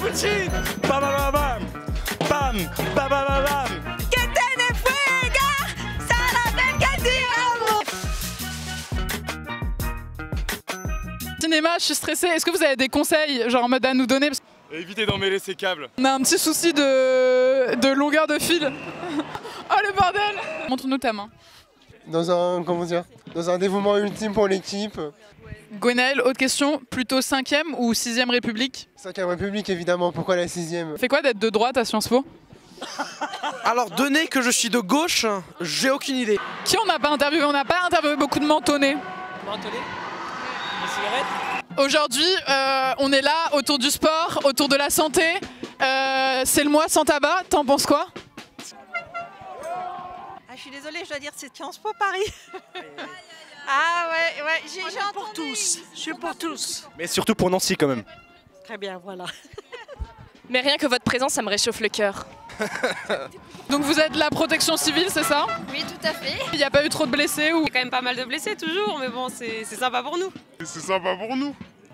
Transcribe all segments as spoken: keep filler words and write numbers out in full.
Poutine. Bam bam bam bam bam bam bam bam. Que tiene fuego, sabe que diablo. Cinéma, je suis stressée. Est-ce que vous avez des conseils, genre en mode à nous donner? Parce Évitez d'emmêler ces câbles. on a un petit souci de, de longueur de fil. Oh le bordel! Montre-nous ta main. Dans un, comment dire, dans un dévouement ultime pour l'équipe. Gwenaël, autre question, plutôt cinquième ou sixième République? cinquième République évidemment, pourquoi la sixième? Fait quoi d'être de droite à Sciences Po? Alors, donné que je suis de gauche, j'ai aucune idée. Qui on n'a pas interviewé? On n'a pas interviewé beaucoup de mentonnés. Mentonnés? Les cigarettes? Aujourd'hui, euh, on est là autour du sport, autour de la santé. Euh, c'est le mois sans tabac, t'en penses quoi? Ah, je suis désolée, je dois dire c'est Sciences Po Paris. Ah ouais, ouais, j'ai entendu. Pour tous, je suis pour tous. Mais surtout pour Nancy quand même. Très bien, voilà. Mais rien que votre présence, ça me réchauffe le cœur. Donc vous êtes la protection civile, c'est ça? Oui, tout à fait. Il n'y a pas eu trop de blessés ou... Il y a quand même pas mal de blessés toujours, mais bon, c'est sympa pour nous. C'est sympa pour nous.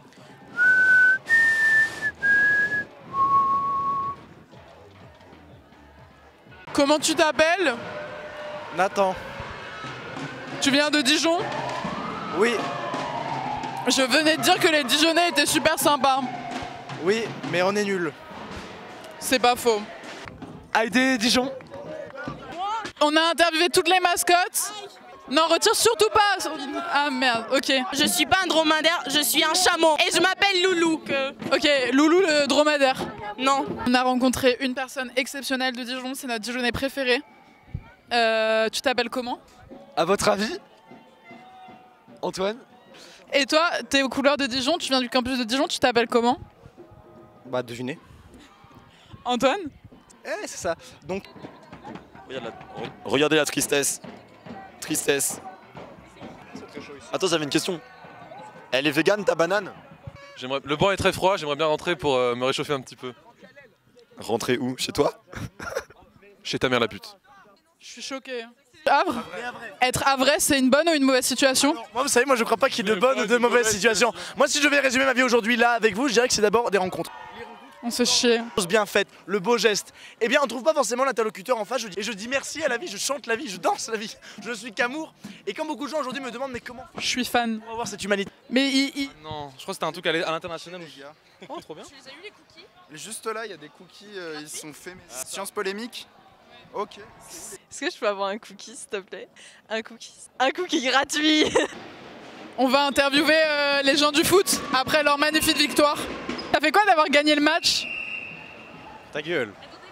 Comment tu t'appelles? Nathan. Tu viens de Dijon? Oui, Je venais de dire que les Dijonnais étaient super sympas. oui, mais on est nuls. C'est pas faux. Haïdé, Dijon. On a interviewé toutes les mascottes. Non, retire surtout pas. Ah merde, ok. Je suis pas un dromadaire, je suis un chameau. Et je m'appelle Loulou. Ok, Loulou le dromadaire. Non. On a rencontré une personne exceptionnelle de Dijon, c'est notre Dijonnais préféré. Euh, tu t'appelles comment? À votre avis, Antoine? Et toi, t'es aux couleurs de Dijon, tu viens du campus de Dijon, tu t'appelles comment? Bah, devinez. Antoine? Eh, c'est ça. Donc, Regarde la- Regardez la tristesse. Tristesse. Attends, j'avais une question. Elle est végane ta banane? J'aimerais- Le banc est très froid, j'aimerais bien rentrer pour euh, me réchauffer un petit peu. Rentrer où? Chez toi? Chez ta mère la pute. Je suis choquée. Havre? Être havrais, c'est une bonne ou une mauvaise situation? moi, vous savez, moi, je crois pas qu'il y ait de bonnes ou de mauvaises situations. Moi, si je devais résumer ma vie aujourd'hui là avec vous, je dirais que c'est d'abord des rencontres. On se chie. Chose bien faite, le beau geste. Eh bien, on trouve pas forcément l'interlocuteur en face. Je dis, et je dis merci à la vie, je chante la vie, je danse la vie. Je suis qu'amour. Et quand beaucoup de gens aujourd'hui me demandent, mais comment Je suis fan. on va voir cette humanité? Mais il, il- Non, je crois que c'était un truc à l'international. Oh, trop bien. Juste là, il y a des cookies, euh, ils sont faits. Sciences polémiques. Ok. Est-ce que je peux avoir un cookie, s'il te plaît? Un cookie. Un cookie gratuit. on va interviewer euh, les gens du foot après leur magnifique victoire. Ça fait quoi d'avoir gagné le match? Ta gueule.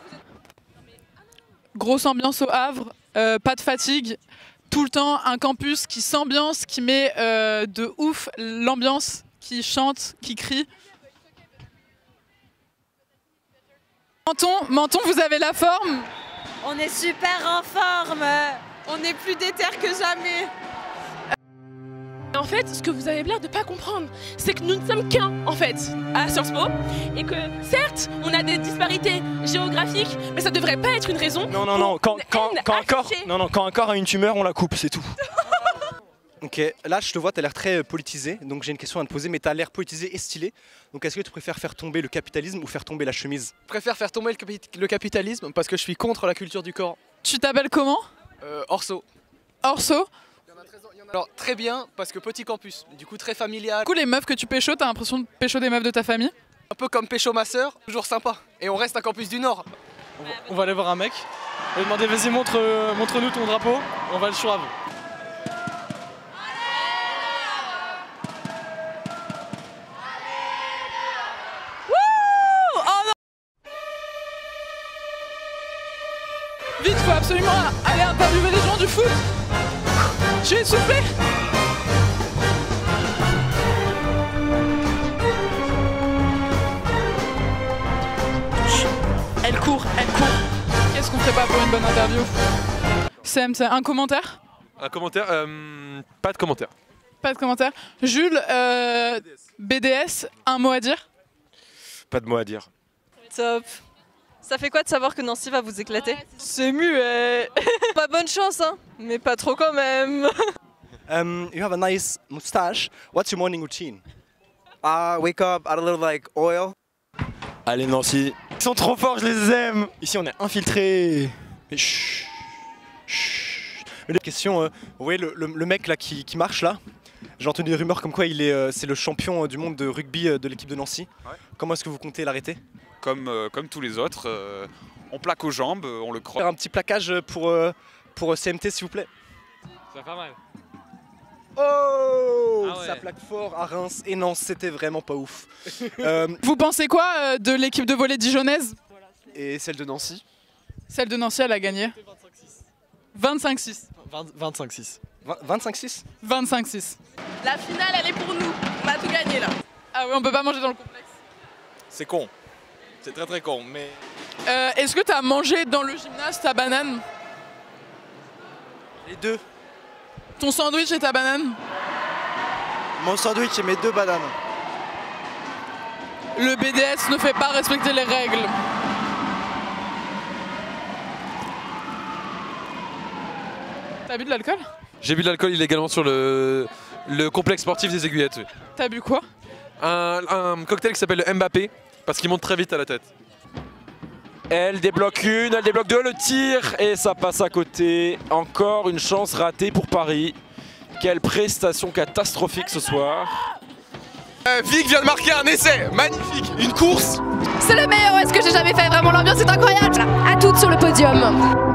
Grosse ambiance au Havre, euh, pas de fatigue, tout le temps un campus qui s'ambiance, qui met euh, de ouf l'ambiance, qui chante, qui crie. Menton, Menton, vous avez la forme? On est super en forme. On est plus déter que jamais. En fait, ce que vous avez l'air de pas comprendre, c'est que nous ne sommes qu'un, en fait, à Sciences Po, et que, certes, on a des disparités géographiques, mais ça devrait pas être une raison. Non, non, non, quand, une quand, haine quand, un corps, affichée. non, non, quand un corps a une tumeur, on la coupe, c'est tout. Ok, là je te vois, tu as l'air très politisé, donc j'ai une question à te poser, mais tu as l'air politisé et stylé. Donc est-ce que tu préfères faire tomber le capitalisme ou faire tomber la chemise? Je préfère faire tomber le, capi- le capitalisme parce que je suis contre la culture du corps. Tu t'appelles comment? Euh, Orso. Orso? Alors très bien parce que petit campus, du coup très familial, Du coup, les meufs que tu pécho, t'as l'impression de pécho des meufs de ta famille? un peu comme Pécho ma sœur, toujours sympa. Et on reste à campus du Nord. On va, on va aller voir un mec. On va lui demander vas-y montre, euh, montre-nous ton drapeau. On va le chourave. Vite, faut absolument aller interviewer les gens du foot. Je suis essoufflé. Elle court, elle court. Qu'est-ce qu'on ferait pas pour une bonne interview? Sam, c'est un commentaire? Un commentaire euh, Pas de commentaire. Pas de commentaire. Jules, euh, B D S, un mot à dire? Pas de mots à dire. Top. Ça fait quoi de savoir que Nancy va vous éclater? C'est muet. Pas bonne chance, hein, mais pas trop quand même. Um, you have a nice mustache. What's your morning routine? I wake up, add a little like oil, Allez Nancy. Ils sont trop forts, je les aime. Ici on est infiltrés. Mais chut. Chut. Mais la question, euh, vous voyez le, le, le mec là qui, qui marche là, j'ai entendu des rumeurs comme quoi il est, euh, c'est le champion du monde de rugby euh, de l'équipe de Nancy. Ouais. Comment est-ce que vous comptez l'arrêter? Comme, euh, comme tous les autres, euh, on plaque aux jambes, on le croise. Faire un petit plaquage pour, euh, pour C M T s'il vous plaît. Ça va pas mal. Oh ah ouais. Ça plaque fort à Reims et non, c'était vraiment pas ouf. euh, Vous pensez quoi euh, de l'équipe de volley dijonnaise? Et celle de Nancy? Celle de Nancy, elle a gagné vingt-cinq six. vingt-cinq six. vingt-cinq six vingt-cinq six. La finale, elle est pour nous. On a tout gagné là. Ah oui, on peut pas manger dans le complexe. C'est con. C'est très très con, mais... Euh, Est-ce que t'as mangé dans le gymnase ta banane? Les deux. Ton sandwich et ta banane? Mon sandwich et mes deux bananes. Le B D S ne fait pas respecter les règles. T'as bu de l'alcool? J'ai bu de l'alcool illégalement sur le, le complexe sportif des Aiguillettes. Oui. T'as bu quoi? un, un cocktail qui s'appelle le Mbappé, parce qu'il monte très vite à la tête. Elle débloque une, elle débloque deux, le tir et ça passe à côté. Encore une chance ratée pour Paris. Quelle prestation catastrophique ce soir. Euh, Vic vient de marquer un essai, magnifique, une course. C'est le meilleur, est-ce que j'ai jamais fait, vraiment l'ambiance est incroyable. À toutes sur le podium.